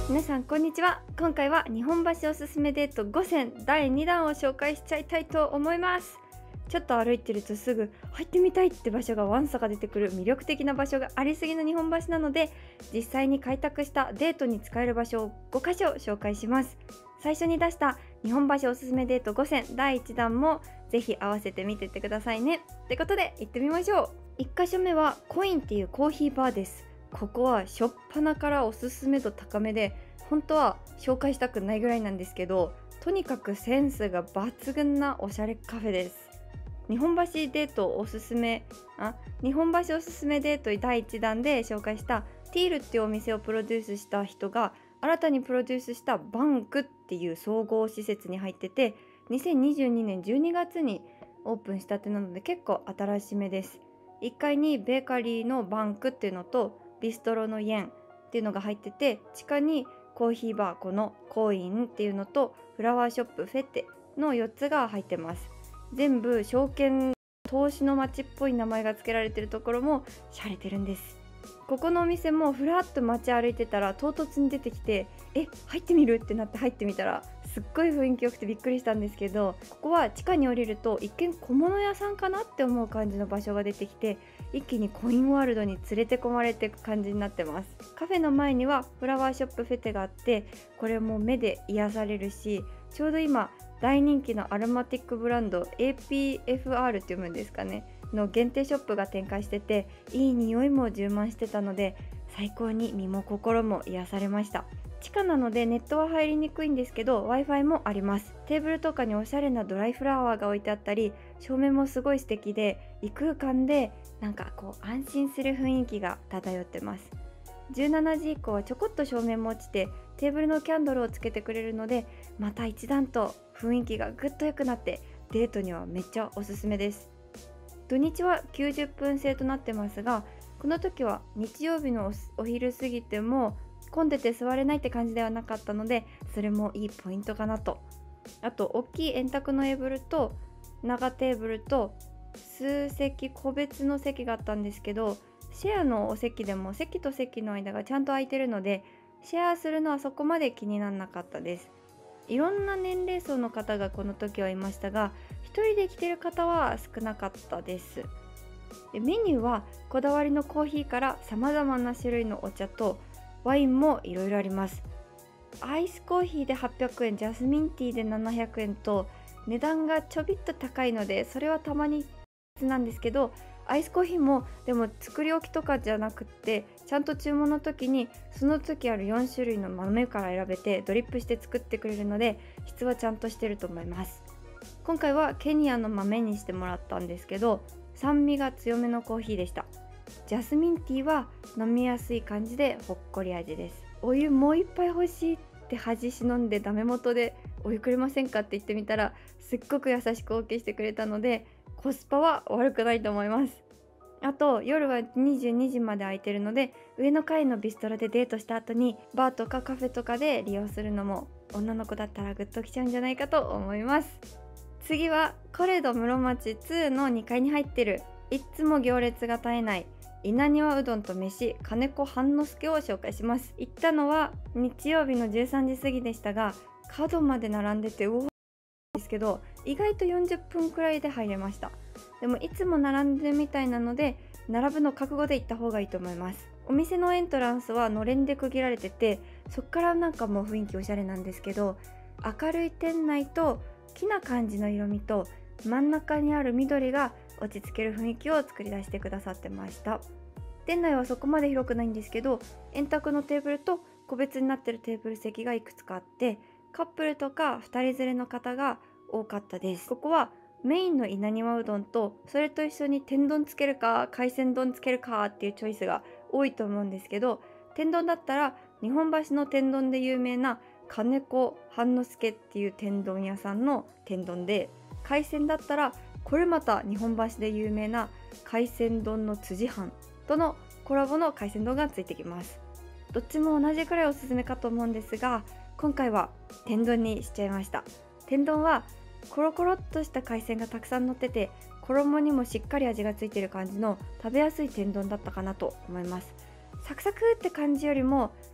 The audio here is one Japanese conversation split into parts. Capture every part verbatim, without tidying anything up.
皆さんこんにちは。今回は日本橋おすすめデートごせんだいにだんを紹介しちゃいたいと思います。ちょっと歩いてるとすぐ入ってみたいって場所がわんさか出てくる魅力的な場所がありすぎの日本橋なので、実際に開拓したデートに使える場所をごかしょ紹介します。最初に出した日本橋おすすめデートごせんだいいちだんもぜひ合わせて見てってくださいね。ってことで行ってみましょう。いっかしょめはコインっていうコーヒーバーです。ここは初っ端からおすすめ度高めで、本当は紹介したくないぐらいなんですけど、とにかくセンスが抜群なおしゃれカフェです。日本橋デートおすすめあ日本橋おすすめデートだいいちだんで紹介したティールっていうお店をプロデュースした人が新たにプロデュースしたバンクっていう総合施設に入ってて、にせんにじゅうにねんじゅうにがつにオープンしたてなので結構新しめです。いっかいにベーカリーのバンクっていうのとビストロのイエンっていうのが入ってて、地下にコーヒーバーこのコインっていうのとフラワーショップフェテのよっつが入ってます。全部証券投資の街っぽい名前が付けられてるところも洒落てるんです。ここのお店もふらっと街歩いてたら唐突に出てきて、え入ってみるってなって入ってみたらすっごい雰囲気良くてびっくりしたんですけど、ここは地下に降りると一見小物屋さんかなって思う感じの場所が出てきて、一気にコインワールドに連れて込まれていく感じになってます。カフェの前にはフラワーショップフェテがあって、これも目で癒されるし、ちょうど今大人気のアロマティックブランド エーピーエフアール って読むんですかねの限定ショップが展開してて、いい匂いも充満してたので最高に身も心も癒されました。地下なのでネットは入りにくいんですけど Wi-Fi もあります。テーブルとかにおしゃれなドライフラワーが置いてあったり、照明もすごい素敵で異空間でなんかこう安心する雰囲気が漂ってます。じゅうしちじ以降はちょこっと照明も落ちてテーブルのキャンドルをつけてくれるので、また一段と雰囲気がぐっと良くなってデートにはめっちゃおすすめです。土日はきゅうじゅっぷん制となってますが、この時は日曜日のお昼過ぎても混んでて座れないって感じではなかったので、それもいいポイントかなと。あと大きい円卓のテーブルと長テーブルと数席個別の席があったんですけど、シェアのお席でも席と席の間がちゃんと空いてるのでシェアするのはそこまで気にならなかったです。いろんな年齢層の方がこの時はいましたが、一人で来てる方は少なかったです。でメニューはこだわりのコーヒーからさまざまな種類のお茶とワインもいろいろあります。アイスコーヒーではっぴゃくえん、ジャスミンティーでななひゃくえんと値段がちょびっと高いのでそれはたまになんですけど、アイスコーヒーもでも作り置きとかじゃなくってちゃんと注文の時にその時あるよんしゅるいの豆から選べてドリップして作ってくれるので質はちゃんとしてると思います。今回はケニアの豆にしてもらったんですけど、酸味が強めのコーヒーでした。ジャスミンティーは飲みやすい感じでほっこり味です。お湯もう一杯欲しいって恥忍んでダメ元でお湯くれませんかって言ってみたらすっごく優しく オーケー してくれたのでコスパは悪くないと思います。あと夜はにじゅうにじまで空いてるので、上の階のビストロでデートした後にバーとかカフェとかで利用するのも女の子だったらグッときちゃうんじゃないかと思います。次はコレド室町にのにかいに入ってるいっつも行列が絶えない稲庭うどんと飯金子半之助を紹介します。行ったのは日曜日のじゅうさんじ過ぎでしたが、角まで並んでてうおですけど意外とよんじゅっぷんくらいで入れました。でもいつも並んでるみたいなので並ぶの覚悟で行った方がいいと思います。お店のエントランスはのれんで区切られてて、そっからなんかもう雰囲気おしゃれなんですけど、明るい店内と木な感じの色味と真ん中にある緑が落ち着ける雰囲気を作り出してくださってました。店内はそこまで広くないんですけど、円卓のテーブルと個別になってるテーブル席がいくつかあって、カップルとかふたり連れの方が多かったです。ここはメインの稲庭うどんとそれと一緒に天丼つけるか海鮮丼つけるかっていうチョイスが多いと思うんですけど、天丼だったら日本橋の天丼で有名な金子半之助っていう天丼屋さんの天丼で、海鮮だったらこれまた日本橋で有名な海鮮丼の辻飯とのコラボの海鮮丼がついてきます。どっちも同じくらいおすすめかと思うんですが、今回は天丼にしちゃいました。天丼はコロコロっとした海鮮がたくさん乗ってて、衣にもしっかり味がついてる感じの食べやすい天丼だったかなと思います。サクサクって感じよりも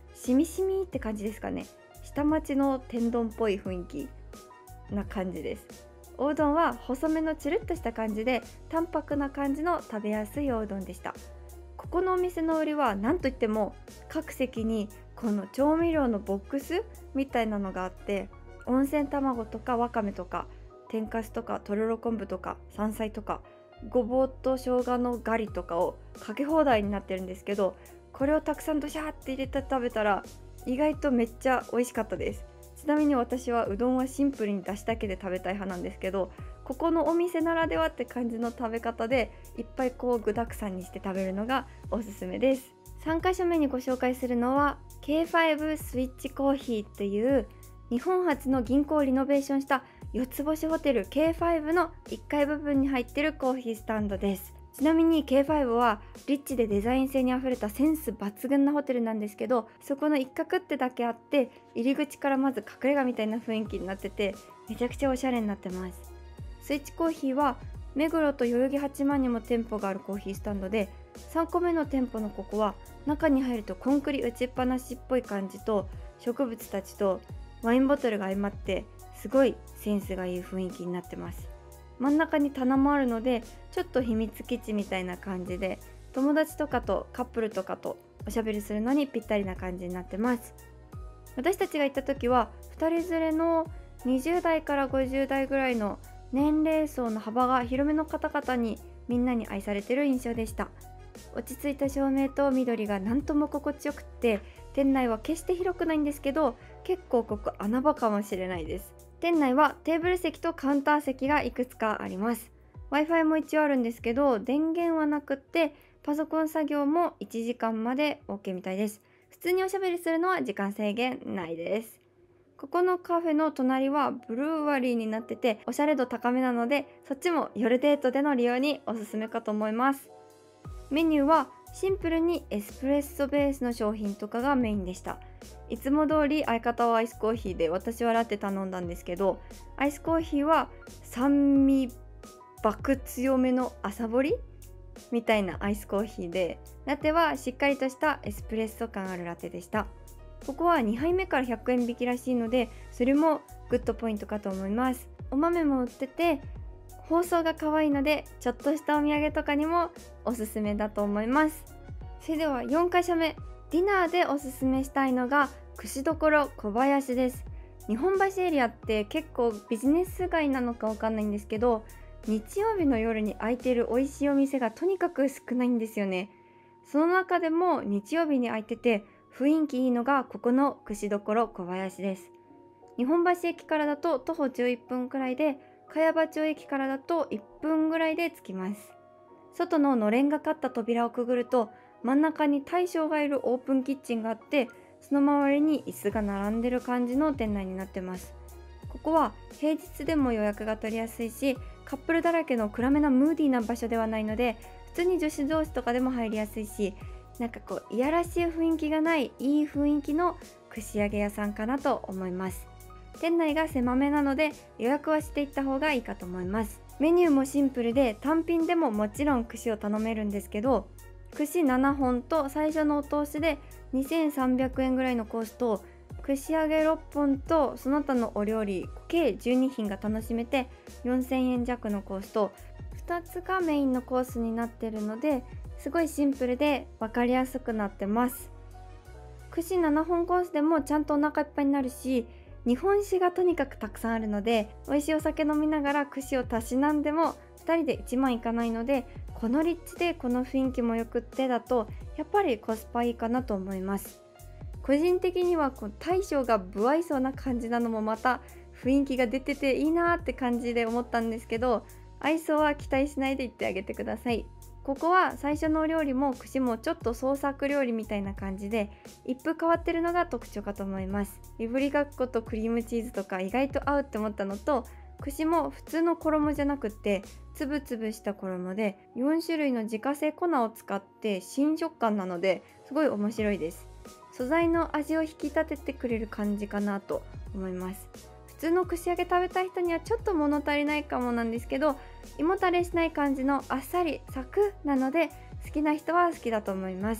しみしみって感じですかね。下町の天丼っぽい雰囲気な感じです。おうどんは細めのチルッとした感じで淡白な感じの食べやすいおうどんでした。ここのお店の売りは何といっても各席にこの調味料のボックスみたいなのがあって、温泉卵とかわかめとか天かすとかとろろ昆布とか山菜とかごぼうと生姜のガリとかをかけ放題になってるんですけど、これをたくさんドシャーって入れて食べたら意外とめっちゃ美味しかったです。ちなみに私はうどんはシンプルにだしだけで食べたい派なんですけど、ここのお店ならではって感じの食べ方でいっぱいこう具だくさんにして食べるのがおすすめです。さんかしょめにご紹介するのは ケーファイブ スイッチコーヒーという日本初の銀行をリノベーションしたよっつ星ホテル ケーファイブ のいっかい部分に入っているコーヒースタンドです。ちなみに ケーファイブ はリッチでデザイン性にあふれたセンス抜群なホテルなんですけど、そこの一角ってだけあって入り口からまず隠れ家みたいな雰囲気になっててめちゃくちゃおしゃれになってます。スイッチコーヒーは目黒と代々木八幡にも店舗があるコーヒースタンドで、さんこめの店舗のここは中に入るとコンクリ打ちっぱなしっぽい感じと植物たちとワインボトルが相まってすごいセンスがいい雰囲気になってます。真ん中に棚もあるのでちょっと秘密基地みたいな感じで友達とかとカップルとかとおしゃべりするのにぴったりな感じになってます。私たちが行った時はふたり連れのにじゅうだいからごじゅうだいぐらいの年齢層の幅が広めの方々にみんなに愛されている印象でした。落ち着いた照明と緑がなんとも心地よくって、店内は決して広くないんですけど結構ここ穴場かもしれないです。店内はテーブル席とカウンター席がいくつかあります。 Wi-Fi も一応あるんですけど電源はなくってパソコン作業もいちじかんまで OK みたいです。普通におしゃべりするのは時間制限ないです。ここのカフェの隣はブルーワリーになってておしゃれ度高めなので、そっちも夜デートでの利用におすすめかと思います。メニューはシンプルにエスプレッソベースの商品とかがメインでした。いつも通り相方はアイスコーヒーで私はラテ頼んだんですけど、アイスコーヒーは酸味爆強めの朝掘りみたいなアイスコーヒーで、ラテはしっかりとしたエスプレッソ感あるラテでした。ここはにはいめからひゃくえん引きらしいので、それもグッドポイントかと思います。お豆も売ってて包装が可愛いのでちょっとしたお土産とかにもおすすめだと思います。それではよんかしょめ、ディナーでおすすめしたいのが串どころ小林です。日本橋エリアって結構ビジネス街なのかわかんないんですけど、日曜日の夜に開いている美味しいお店がとにかく少ないんですよね。その中でも日曜日に開いてて雰囲気いいのがここの串どころ小林です。日本橋駅からだと徒歩じゅういっぷんくらいで、茅場町駅からだといっぷんぐらいで着きます。外ののれんがかった扉をくぐると真ん中に大将がいるオープンキッチンがあって、その周りに椅子が並んでる感じの店内になってます。ここは平日でも予約が取りやすいし、カップルだらけの暗めなムーディーな場所ではないので普通に女子同士とかでも入りやすいし、なんかこういやらしい雰囲気がないいい雰囲気の串揚げ屋さんかなと思います。店内が狭めなので予約はしていった方がいいかと思います。メニューもシンプルで単品でももちろん串を頼めるんですけど、串ななほんと最初のお通しでにせんさんびゃくえんぐらいのコースと、串揚げろっぽんとその他のお料理計じゅうにひんが楽しめてよんせんえん弱のコースと、ふたつがメインのコースになってるのですごいシンプルで分かりやすくなってます。串ななほんコースでもちゃんとお腹いっぱいになるし、日本酒がとにかくたくさんあるので美味しいお酒飲みながら串をたしなんでもふたりでいちまんいかないので、この立地でこの雰囲気もよくってだとやっぱりコスパいいかなと思います。個人的にはこう大将が不愛想な感じなのもまた雰囲気が出てていいなって感じで思ったんですけど、愛想は期待しないで言ってあげてください。ここは最初のお料理も串もちょっと創作料理みたいな感じで一風変わってるのが特徴かと思います。いぶりがっことクリームチーズとか意外と合うって思ったのと、串も普通の衣じゃなくってつぶつぶした衣でよんしゅるいの自家製粉を使って新食感なのですごい面白いです。素材の味を引き立ててくれる感じかなと思います。普通の串揚げ食べたい人にはちょっと物足りないかもなんですけど、胃もたれしない感じのあっさりサクッなので好きな人は好きだと思います。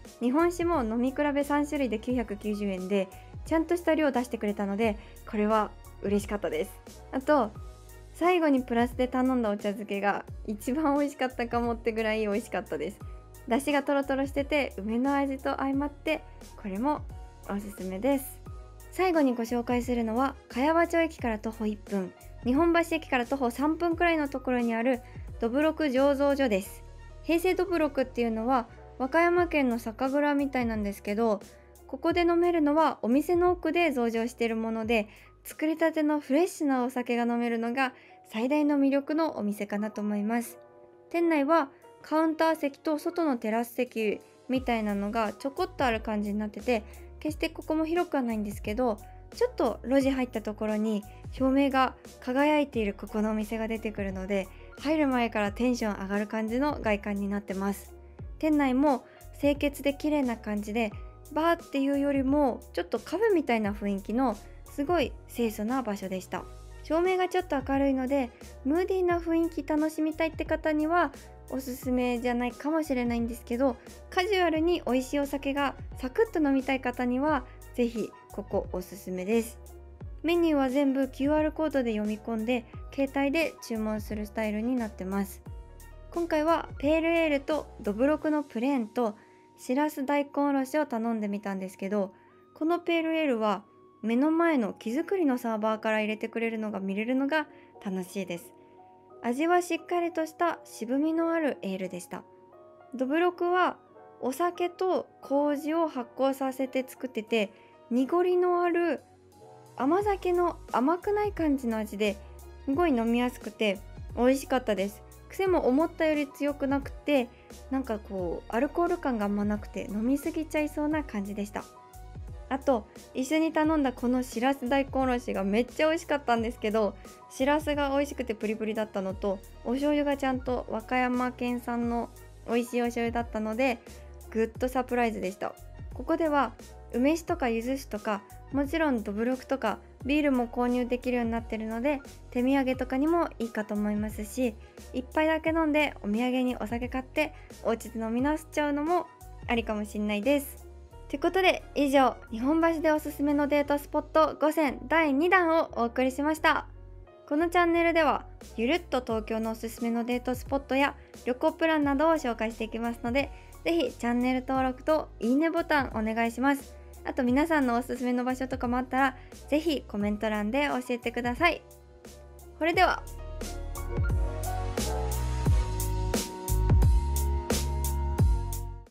日本酒も飲み比べさん種類できゅうひゃくきゅうじゅうえんでちゃんとした量を出してくれたので、これは嬉しかったです。あと最後にプラスで頼んだお茶漬けが一番美味しかったかもってぐらい美味しかったです。出汁がトロトロしてて梅の味と相まってこれもおすすめです。最後にご紹介するのは茅場町駅から徒歩いっぷん、日本橋駅から徒歩さんぷんくらいのところにあるどぶろく醸造所です。平成どぶろくっていうのは和歌山県の酒蔵みたいなんですけど、ここで飲めるのはお店の奥で増上しているもので、作りたてのフレッシュなお酒が飲めるのが最大の魅力のお店かなと思います。店内はカウンター席と外のテラス席みたいなのがちょこっとある感じになってて、決してここも広くはないんですけど、ちょっと路地入ったところに照明が輝いているここのお店が出てくるので、入る前からテンション上がる感じの外観になってます。店内も清潔で綺麗な感じで、バーっていうよりもちょっとカフェみたいな雰囲気のすごい清楚な場所でした。照明がちょっと明るいのでムーディーな雰囲気楽しみたいって方にはおすすめじゃないかもしれないんですけど、カジュアルに美味しいお酒がサクッと飲みたい方にはぜひここおすすめです。メニューは全部 キューアール コードで読み込んで携帯で注文するスタイルになってます。今回はペールエールとどぶろくのプレーンとしらす大根おろしを頼んでみたんですけど、このペールエールは目の前の木造りのサーバーから入れてくれるのが見れるのが楽しいです。味はしっかりとした渋みのあるエールでした。どぶろくはお酒と麹を発酵させて作ってて、濁りのある甘酒の甘くない感じの味ですごい飲みやすくて美味しかったです。癖も思ったより強くなくて、なんかこうアルコール感があんまなくて飲みすぎちゃいそうな感じでした。あと一緒に頼んだこのしらす大根おろしがめっちゃ美味しかったんですけど、しらすが美味しくてプリプリだったのと、お醤油がちゃんと和歌山県産の美味しいお醤油だったのでグッドサプライズでした。ここでは梅酒とか柚子酒とか、もちろんどぶろくとかビールも購入できるようになってるので手土産とかにもいいかと思いますし、一杯だけ飲んでお土産にお酒買ってお家で飲み直しちゃうのもありかもしんないです。ということで以上、日本橋でおすすめのデートスポットごせんだいにだんをお送りしました。このチャンネルではゆるっと東京のおすすめのデートスポットや旅行プランなどを紹介していきますので、ぜひチャンネル登録といいねボタンお願いします。あと皆さんのおすすめの場所とかもあったらぜひコメント欄で教えてください。それでは。